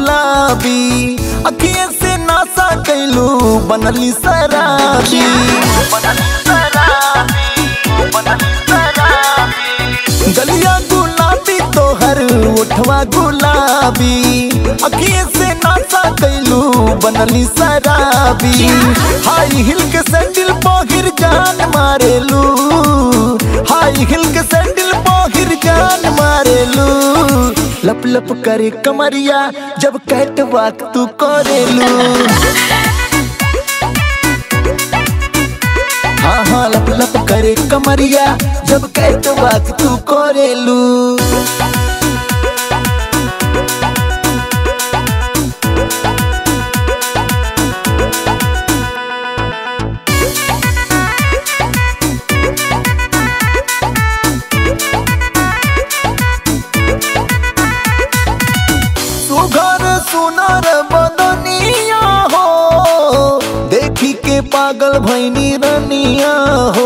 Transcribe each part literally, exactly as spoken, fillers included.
गुलाबी, अखिए से नासा कैलू बनली शराबी। गलिया गुलाबी तोहर उठवा गुलाबी, अखिए से नासा कैलू बनली शराबी। हाई हिल के सैंडल पहिर जान मारेलू, हाई हिल के सैंडल पहिर जान मारेलू। लप लप करे कमरिया जब कैट वॉक तू करेलू। हाँ हाँ लप लप करे कमरिया जब कैट वॉक तू करेलू। सुघर सुनर बदनिया हो, देखी के पागल भैनी रनिया हो।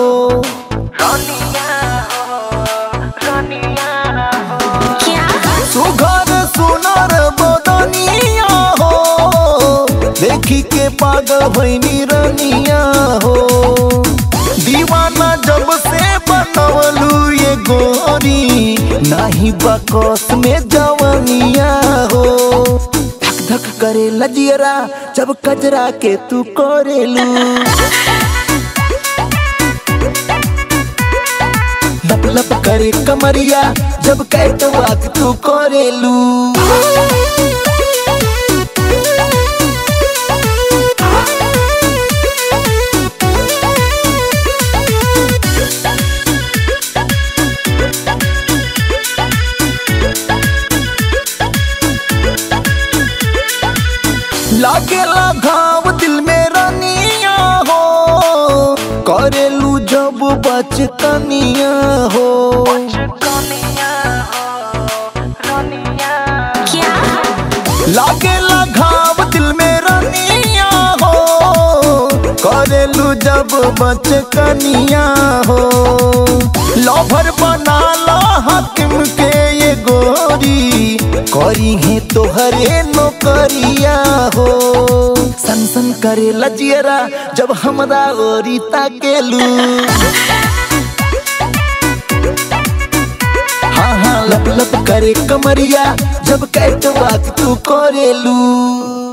सुघर सुनर बदनिया हो, देखी के पागल भैनी रनिया हो। दीवाना जब से बनवलू ये गोरी, नाही बकस में जवनिया हो। धक धक करे लजियरा जब कजरा के तू करेलू। लप लप करे कमरिया जब कैट वॉक तू करेलू। लागेला घाव दिल में रनिया हो, करेलू जब बचकनिया हो। लागेला घाव दिल में रनिया हो, करेलू जब बचकनिया हो। लवर बना ला हाकिम के ये गोरी, करी है तोहरे नौकरिया हो। सन सन करे लजियरा जब हमरा ओरी ताकेलू। हाँ हाँ लप लप करे कमरिया जब कैट वॉक तू करेलू।